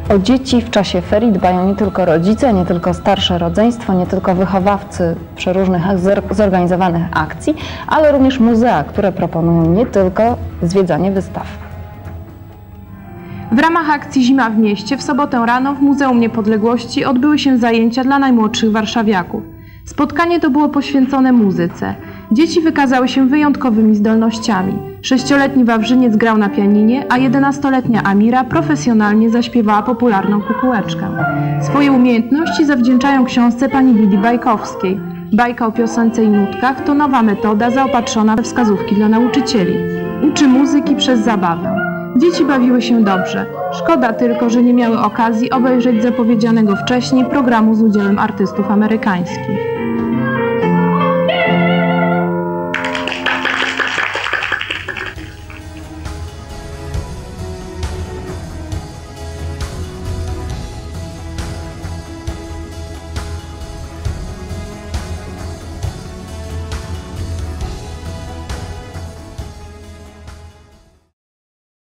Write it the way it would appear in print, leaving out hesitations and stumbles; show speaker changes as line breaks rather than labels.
O dzieci w czasie ferii dbają nie tylko rodzice, nie tylko starsze rodzeństwo, nie tylko wychowawcy przeróżnych zorganizowanych akcji, ale również muzea, które proponują nie tylko zwiedzanie wystaw.
W ramach akcji Zima w mieście w sobotę rano w Muzeum Niepodległości odbyły się zajęcia dla najmłodszych warszawiaków. Spotkanie to było poświęcone muzyce. Dzieci wykazały się wyjątkowymi zdolnościami. 6-letni Wawrzyniec grał na pianinie, a 11-letnia Amira profesjonalnie zaśpiewała popularną kukułeczkę. Swoje umiejętności zawdzięczają książce pani Lidii Bajkowskiej. Bajka o piosence i nutkach to nowa metoda zaopatrzona we wskazówki dla nauczycieli. Uczy muzyki przez zabawę. Dzieci bawiły się dobrze. Szkoda tylko, że nie miały okazji obejrzeć zapowiedzianego wcześniej programu z udziałem artystów amerykańskich.